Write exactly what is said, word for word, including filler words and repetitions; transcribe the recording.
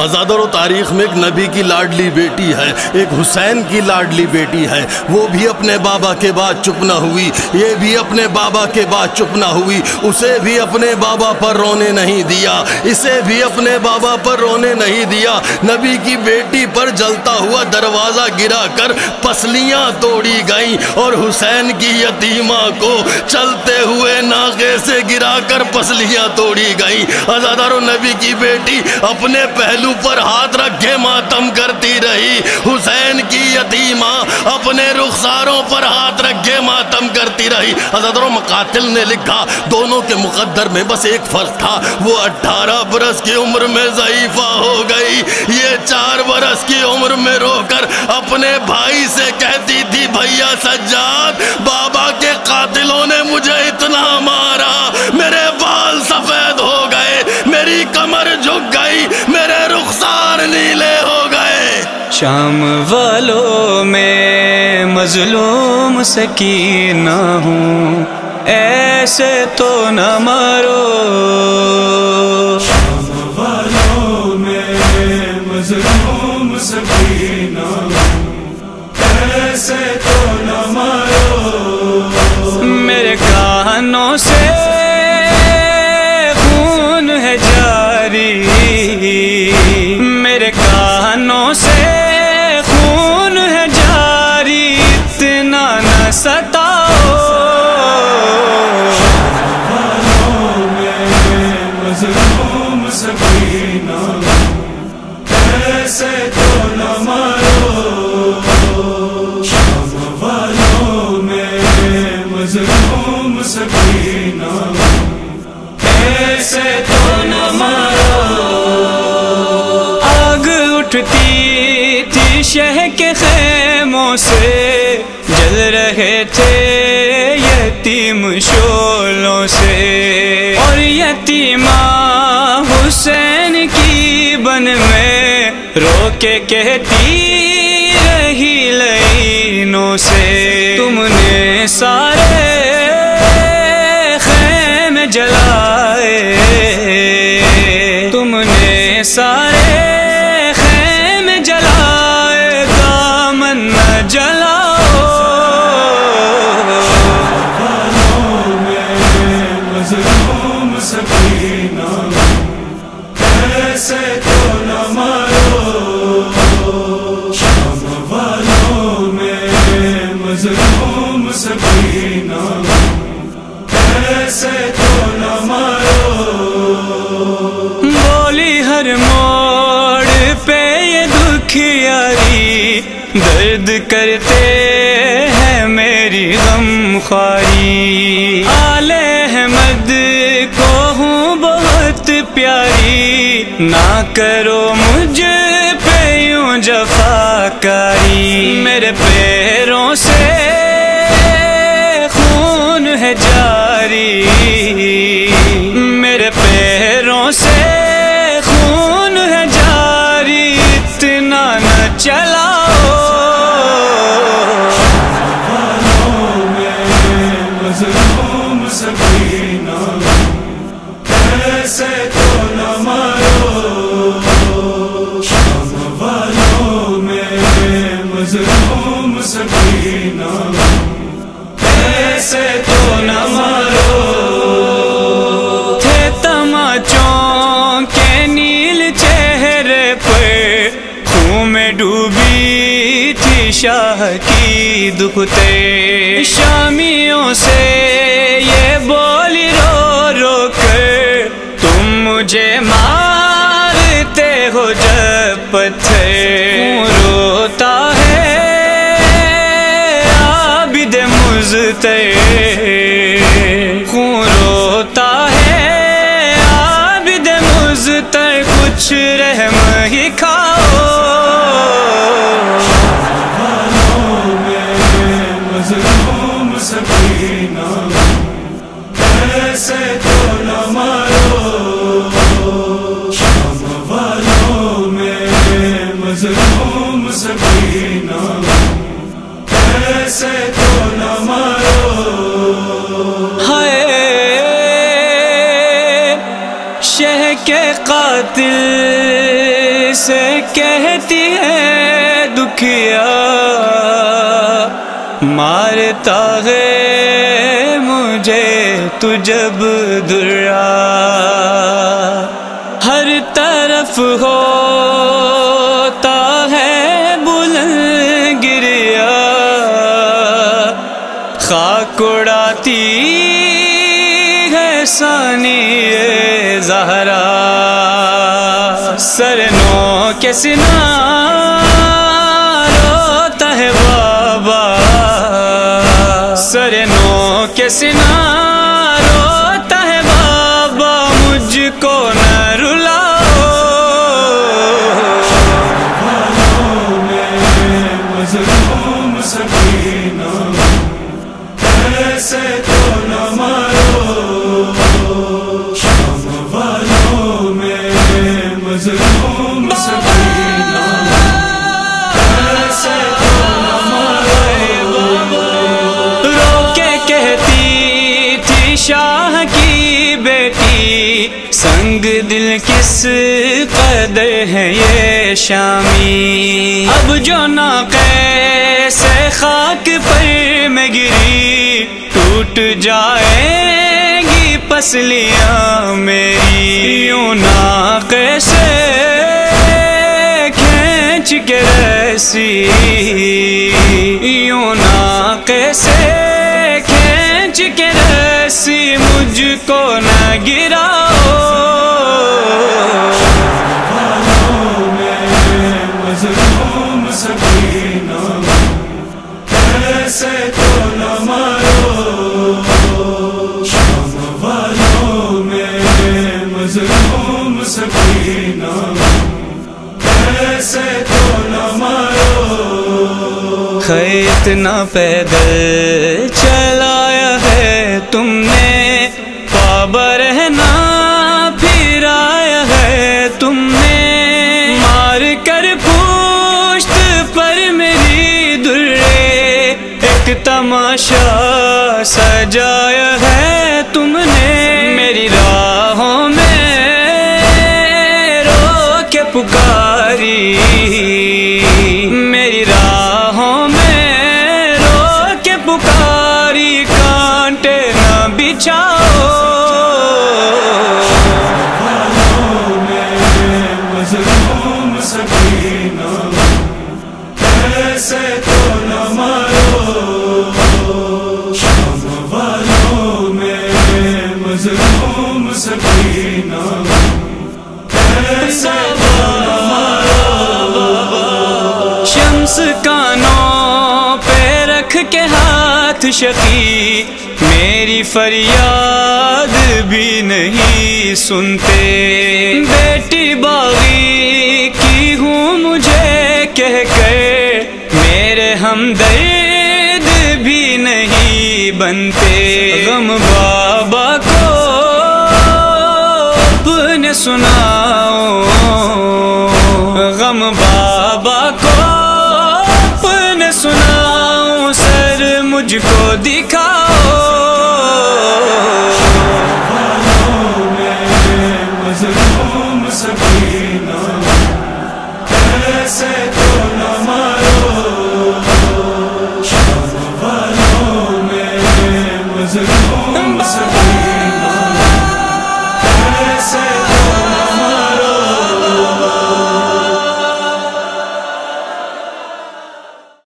ازادر و تاریخ میں ایک نبی کی لاڈلی بیٹی ہے، ایک حسین کی لاڈلی بیٹی ہے، وہ بھی اپنے بابا کے بعد چپ نہ ہوئی، یہ بھی اپنے بابا کے بعد چپ نہ ہوئی، اسے بھی اپنے بابا پر رونے نہیں دیا، اسے بھی اپنے بابا پر رونے نہیں دیا۔ نبی کی بیٹی پر جلتا ہوا دروازہ گرا کر پسلیاں توڑی گئیں، اور حسین کی یتیمہ کو چلتے ہوئے ناقے سے گرا کر پسلیاں توڑی گئیں۔ عزادارو، نبی کی بیٹی اپنے پہلو پر ہاتھ رکھے ماتم کرتی رہی، حسین کی یتیمہ اپنے رخساروں پر ہاتھ رکھے ماتم کرتی رہی۔ عزادارو، مقاتل نے لکھا دونوں کے مقدر میں بس ایک فرق تھا، وہ اٹھارہ برس کی عمر میں ضعیفہ ہو گئی، یہ چار برس کی عمر میں رو کر اپنے بھائی سے کہتی تھی، بھیا سجاد، بابا کے قاتلوں نے مجھے اتنا مارا، میرے بال سفید ہو گئے، میری کمر جھک گئی، میرے رخسار نیلے ہو گئے۔ شام والوں میں مظلوم سکینہ ہوں، ایسے تو نہ مارو۔ شام والوں میں مظلوم سکینہ ہوں، ایسے تو نہ مارو۔ میرے کانوں سے خون ہے جاری، میرے کانوں سے خون ہے جاری، اتنا نہ ستاؤ۔ والوں میں مظلوم سکینہ ہوں، ایسے تو نہ مارو۔ شام والوں میں مظلوم سکینہ ہوں، ایسے تو نہ مارو۔ آگ اٹھتی تھی شہ کے خیموں سے، جل رہے تھے یتیم شعلوں سے، اور یتیمہ حسین کی بن میں رو کے کہتی رہی لعینوں سے، تم نے سارے خیمے جلائے، تم نے سارے خیمے جلائے، دامن نہ جلاؤ۔ والوں میں مظلوم سکینہ ہوں، ایسے تو نہ مارو۔ شام والوں میں مظلوم سکینہ ہوں، ایسے تو نہ مارو۔ بولی ہر موڑ پہ یہ دکھیاری، درد کرتے ہیں میری غم خواری، آل احمد کو ہوں بہت پیاری، نہ کرو مجھ پہ یوں جفاکاری، میرے پیروں سے خون ہے جاری، میرے پیروں سے خون ہے جاری، اتنا نہ چلاؤ۔ والوں میں مظلوم سکینہ ہوں، ایسے تو نہ مارو۔ شام والوں میں مظلوم سکینہ ہوں، ایسے تو نہ مارو۔ تھے تماچوں کے نیل چہرے پہ، خون میں ڈوبی تھی شاہ کی دختیں، شامیوں سے یہ بولی رو رو کر، تم مجھے مارتے ہو جب پتھر، خون روتا ہے عابد مزتر، خون روتا ہے عابد مزتر، کچھ رحم ہی کھاؤ۔ والوں میں مظلوم سکینہ ہوں، ایسے تو نہ مارو۔ شام والوں میں مظلوم سکینہ ہوں، ایسے تو نہ مارو۔ ہائے شہ کے قاتل کیسے کہتی ہے دکھیا مارتا ہے مجھے تو جب درا ہر طرف ہوتا ہے بلند گریا خاک اڑاتی ہے ثانی زہرا سر نو کے سنا روتا ہے بابا سر نو کے سنا روتا ہے بابا مجھ کو نہ رلاؤ مظلوم سکینہ ایسے تو نہ مارو شام والوں میں مظلوم سکینہ ایسے تو نہ مارو رو کے کہتی تھی شاہ کی بیٹی سنگ دل کس قدر ہے یہ شامی اب جو ناقے سے خاک پر میں گری ٹوٹ جائیں گی پسلیاں میری یوں ناقے سے کھینچ کے رسی یوں ناقے سے کھینچ کے رسی مجھ کو نہ گراؤ مظلوم سکینہ ایسے تو نہ مارو شام والوں میں مظلوم سکینہ ایسے تو نہ مارو اتنا پیدل چلایا ہے تم نے پابا رہنا پھرایا ہے تم نے مار کر پشت پر میری درے ایک تماشا سجایا ہے تم نے میری راہوں میں رو کے پکاری میری راہوں میں رو کے پکاری کانٹے نہ بچھاؤ مظلوم سکینہ ایسے تو نہ مارو شام والوں میں مظلوم سکینہ ایسے تو نہ مارو شمس کانوں پہ رکھ کے ہاتھ شقی میری فریاد بھی نہیں سنتے بیٹی باغی کی ہوں مجھے کہہ کر میرے ہمدرد بھی نہیں بنتے غم بابا کو اپنے سناؤ غم بابا کو اپنے سناؤ سر مجھ کو